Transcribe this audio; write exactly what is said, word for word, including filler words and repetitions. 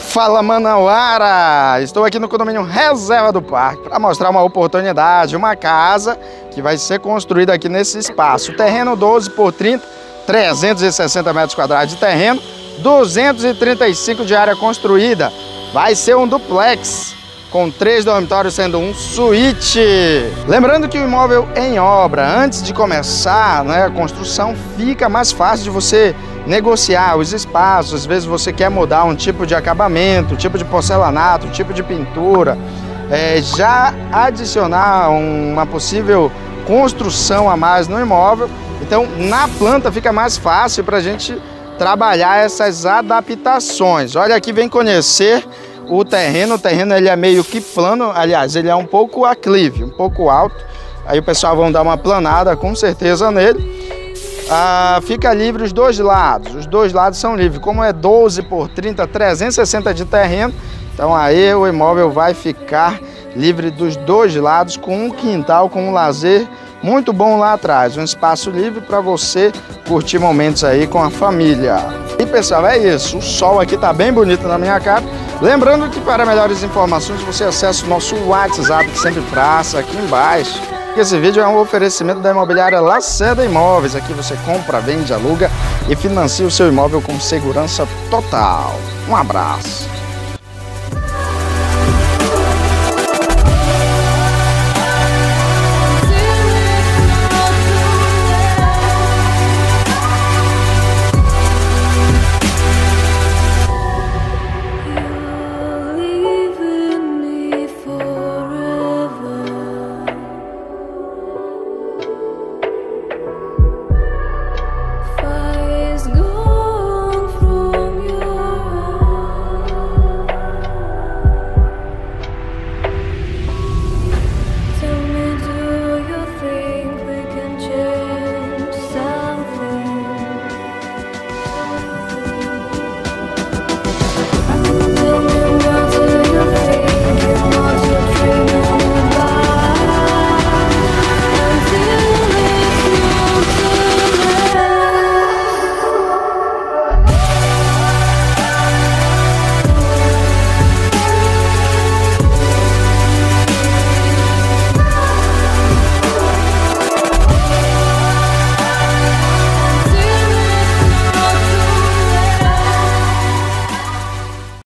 Fala Manauara! Estou aqui no condomínio Reserva do Parque para mostrar uma oportunidade, uma casa que vai ser construída aqui nesse espaço. Terreno doze por trinta, trezentos e sessenta metros quadrados de terreno, duzentos e trinta e cinco de área construída. Vai ser um duplex com três dormitórios, sendo um suíte. Lembrando que o imóvel em obra, antes de começar, né, a construção, fica mais fácil de você negociar os espaços. Às vezes você quer mudar um tipo de acabamento, tipo de porcelanato, tipo de pintura, é, já adicionar uma possível construção a mais no imóvel. Então, na planta fica mais fácil para a gente trabalhar essas adaptações. Olha aqui, vem conhecer o terreno. O terreno ele é meio que plano, aliás, ele é um pouco aclive, um pouco alto. Aí o pessoal vão dar uma planada com certeza nele. Ah, fica livre os dois lados, os dois lados são livres. Como é doze por trinta, trezentos e sessenta de terreno, então aí o imóvel vai ficar livre dos dois lados, com um quintal, com um lazer muito bom lá atrás. Um espaço livre para você curtir momentos aí com a família. E pessoal, é isso, o sol aqui tá bem bonito na minha cara. Lembrando que para melhores informações você acessa o nosso WhatsApp, que sempre passa aqui embaixo. Esse vídeo é um oferecimento da imobiliária Lacerda Imóveis. Aqui você compra, vende, aluga e financia o seu imóvel com segurança total. Um abraço.